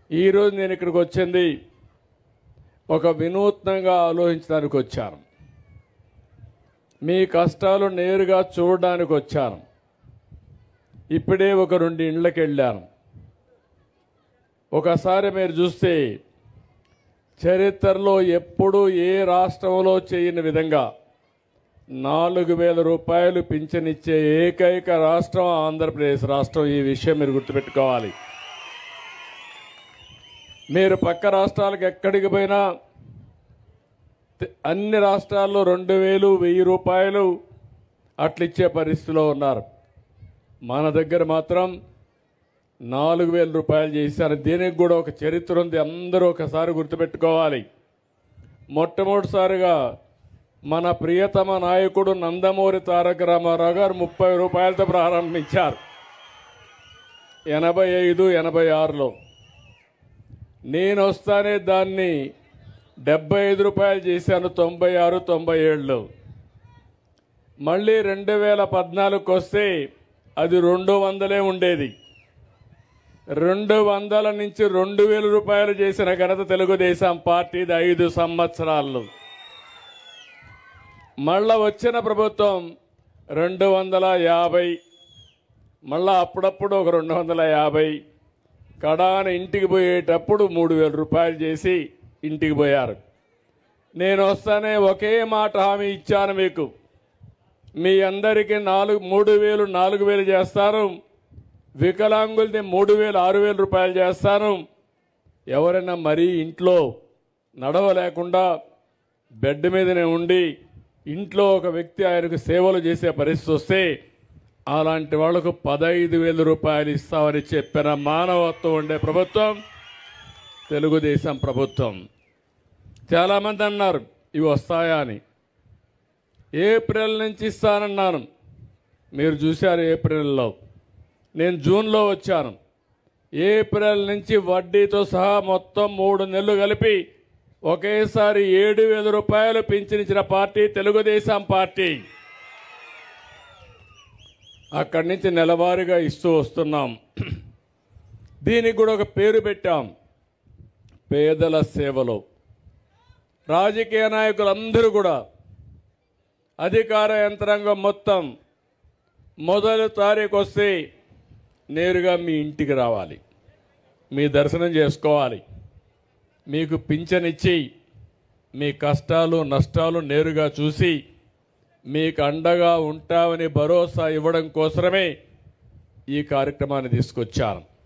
ఈరోజు నేను ఇక్కడికి వచ్చింది ఒక వినూత్నంగా ఆలోచించడానికి వచ్చాను. మీ కష్టాలు నేరుగా చూడడానికి వచ్చాను. ఇప్పుడే ఒక 2 ఇండ్లకి వెళ్ళాను. ఒకసారి మీరు చూస్తే చరిత్రలో ఎప్పుడూ ఏ రాష్ట్రంలో చేయని విధంగా 4,000 రూపాయలు పింఛనిచ్చే ఏకైక రాష్ట్రం ఆంధ్రప్రదేశ్ రాష్ట్రం. ఈ విషయం మీరు గుర్తుపెట్టుకోవాలి. మీరు పక్క రాష్ట్రాలకు ఎక్కడికి పోయినా అన్ని రాష్ట్రాల్లో 2,000, 1,000 రూపాయలు అట్లిచ్చే పరిస్థితిలో ఉన్నారు. మన దగ్గర మాత్రం 4,000 రూపాయలు చేశారు. దీనికి కూడా ఒక చరిత్ర ఉంది. అందరూ ఒకసారి గుర్తుపెట్టుకోవాలి. మొట్టమొదటిసారిగా మన ప్రియతమ నాయకుడు నందమూరి తారక రామారావు గారు 30 రూపాయలతో ప్రారంభించారు 85, 86లో. నేను వస్తానే దాన్ని 75 రూపాయలు చేశాను 96, 97లో. మళ్ళీ 2014కి వస్తే అది 200 ఉండేది. 200 నుంచి 2,000 రూపాయలు చేసిన ఘనత తెలుగుదేశం పార్టీది 5 సంవత్సరాల్లో. మళ్ళా వచ్చిన ప్రభుత్వం 250, మళ్ళా అప్పుడప్పుడు ఒక 250, కడాన ఇంటికి పోయేటప్పుడు 3,000 రూపాయలు చేసి ఇంటికి పోయారు. నేను వస్తానే ఒకే మాట హామీ ఇచ్చాను మీకు. మీ అందరికీ 3,000, 4,000 చేస్తాను. వికలాంగులది 3,000, 6,000 రూపాయలు చేస్తాను. ఎవరైనా మరీ ఇంట్లో నడవలేకుండా బెడ్ మీదనే ఉండి ఇంట్లో ఒక వ్యక్తి ఆయనకు సేవలు చేసే పరిస్థితి వస్తే అలాంటి వాళ్లకు 15,000 రూపాయలు ఇస్తామని చెప్పిన మానవత్వం ఉండే ప్రభుత్వం తెలుగుదేశం ప్రభుత్వం. చాలామంది అన్నారు ఇవి వస్తాయా అని. ఏప్రిల్ నుంచి ఇస్తానన్నాను. మీరు చూశారు ఏప్రిల్లో. నేను జూన్లో వచ్చాను. ఏప్రిల్ నుంచి వడ్డీతో సహా మొత్తం 3 నెలలు కలిపి ఒకేసారి 7,000 రూపాయలు పింఛనిచ్చిన పార్టీ తెలుగుదేశం పార్టీ. అక్కడి నుంచి నెలవారీగా ఇస్తూ వస్తున్నాం. దీనికి కూడా ఒక పేరు పెట్టాం, పేదల సేవలో. రాజకీయ నాయకులందరూ కూడా అధికార యంత్రాంగం మొత్తం మొదటి తారీఖు వస్తే నేరుగా మీ ఇంటికి రావాలి, మీ దర్శనం చేసుకోవాలి, మీకు పింఛనిచ్చి మీ కష్టాలు నష్టాలు నేరుగా చూసి మీకు అండగా ఉంటామని భరోసా ఇవ్వడం కోసమే ఈ కార్యక్రమాన్ని తీసుకొచ్చాను.